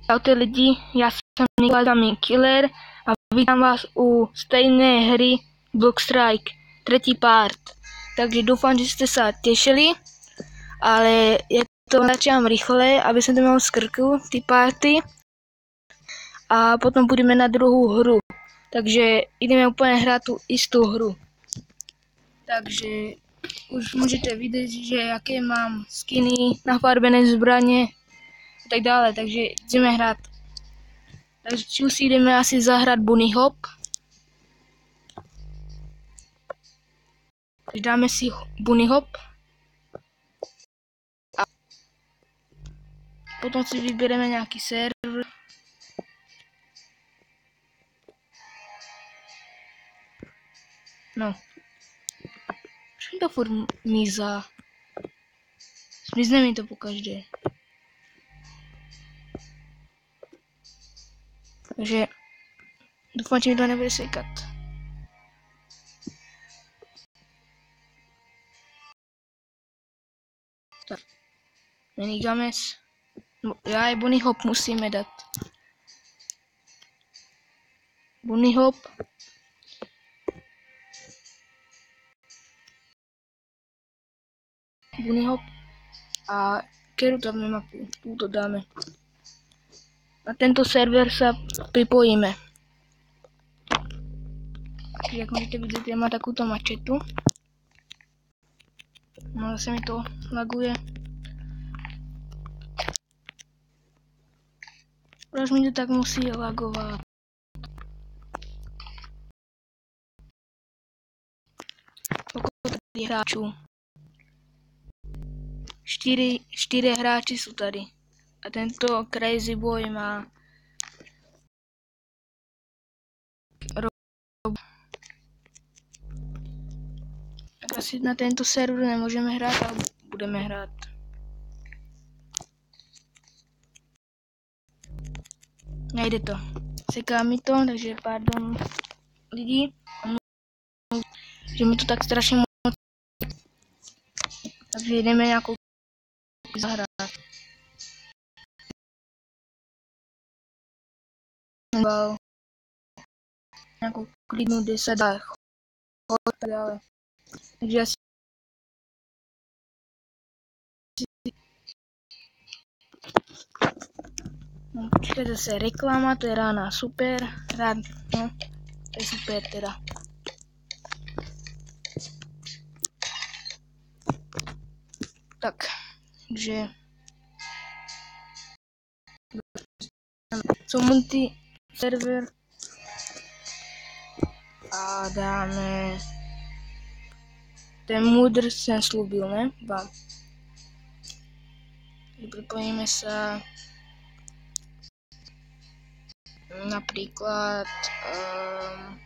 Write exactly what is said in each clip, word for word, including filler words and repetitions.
Čaute lidi, já jsem Nikolaj Killer a vítám vás u stejné hry Block Strike, třetí part. Takže doufám, že jste se těšili, ale je to začínám rychle, aby jsem to měl z krku, ty party. A potom půjdeme na druhou hru. Takže jdeme úplně hrát tu jistou hru. Takže už můžete vidět, že jaké mám skiny, nafarbené zbraně a tak dále, takže jdeme hrát. Takže už jdeme asi zahrát Bunny Hop. Takže dáme si Bunny Hop. A potom si vybereme nějaký server. No. Proč to furt mizá? Zmizne mi to pokaždé. Takže doufám, že mi to nebude sekat. Tak. Minigames. No, já je Bunny Hop musíme dát. Bunny Hop. Bunny Hop. A kterou dáme mapu? Tuto dáme. Na tento server se připojíme. Jak můžete vidět, já mám takovou mačetu. No zase mi to laguje. Proč mi to tak musí lagovat? Kolik tady hráčů? Čtyři, čtyři hráči jsou tady. A tento Crazy Boy má tak asi na tento server nemůžeme hrát, ale budeme hrát. Nejde to. Seká mi to, takže pardon lidi. Že mi to tak strašně moc. Takže jdeme nějakou zahrát. Nějakou klidnou deset dá chod a tak dále. Takže asi no, počkej, zase reklama, to je rána, super, rád, no, to je super teda. Tak, takže co multi server a dáme ten mudr jsem slúbil, ne? Vám. Připojíme se například um,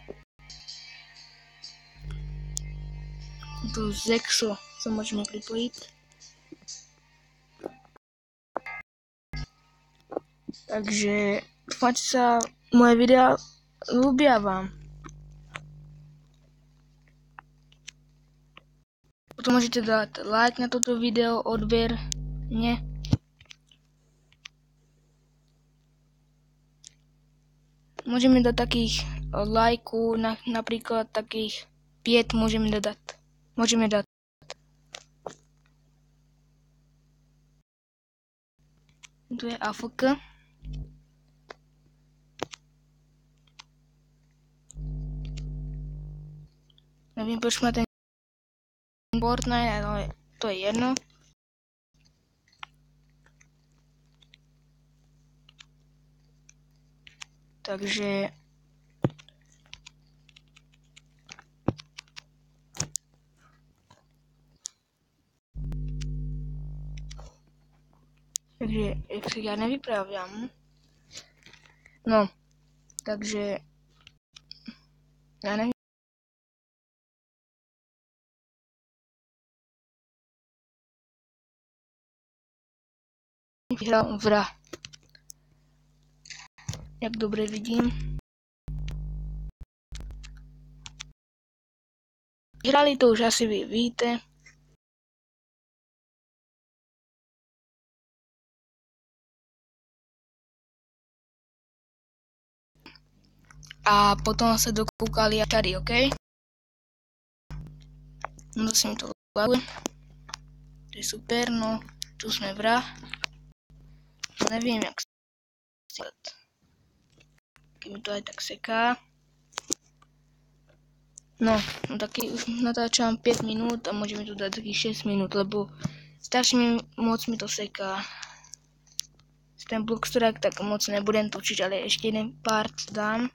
do Zexo se můžeme připojit. Takže doufám, že se moje videa ľúbí vám. Potom můžete dát like na toto video, odběr mě. Můžeme dát takých lajků, na, například takých pět můžeme dát. Můžeme dát. To je A F K. Nevím, proč má ten Fortnite, ale to je jedno. Takže takže jak se já nevyprávám. No, takže já nevím. Vyhrál vrah. Jak dobře vidím. Vyhráli to už asi vy víte. a potom sa dokúkali až tady, OK? No to si mi to laguje. To je super, no tu sme vrah. Neviem, jak si keď mi to aj tak seká. No, no taky už natáčam päť minút a môžeme tu dať takých šesť minút, lebo strašne moc mi to seká. Ten Blockstrike tak moc nebudem točiť, ale ešte jeden part dám.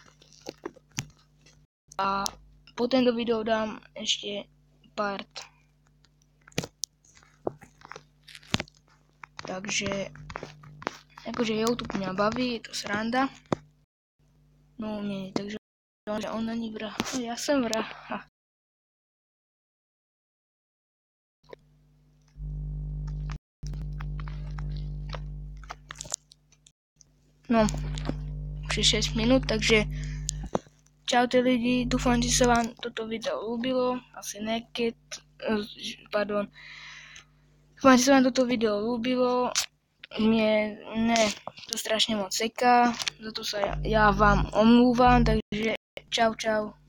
A po tento video dám ešte part. Takže, akože YouTube mňa baví, je to sranda. No nie, takže on není vrah. Ja som vrah. Ha. No, už je šesť minút, takže čaute lidi, dúfam, že sa vám toto video ľúbilo, asi neked, pardon, dúfam, že sa vám toto video ľúbilo, mne, ne, to strašne moc seká, za to sa ja, ja vám omlúvam, takže čau čau.